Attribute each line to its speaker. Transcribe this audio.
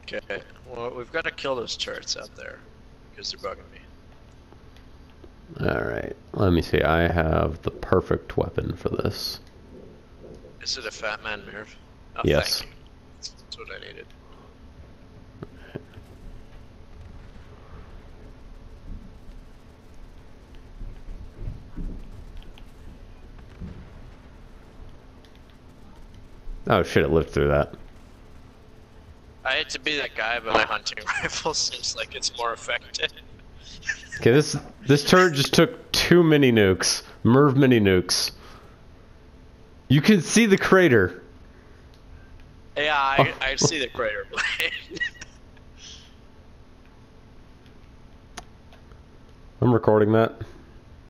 Speaker 1: Okay, well, we've got to kill those turrets out there because they're bugging me.
Speaker 2: Alright, let me see. I have the perfect weapon for this.
Speaker 1: Is it a Fat Man MIRV? Oh,
Speaker 2: Yes.
Speaker 1: thank you. That's what I needed.
Speaker 2: Oh shit, it lived through that.
Speaker 1: I hate to be that guy, but my hunting rifle seems like it's more effective.
Speaker 2: Okay, this turret just took 2 mini nukes. MIRV mini nukes. You can see the crater.
Speaker 1: Yeah, I see the crater blade.
Speaker 2: I'm recording that.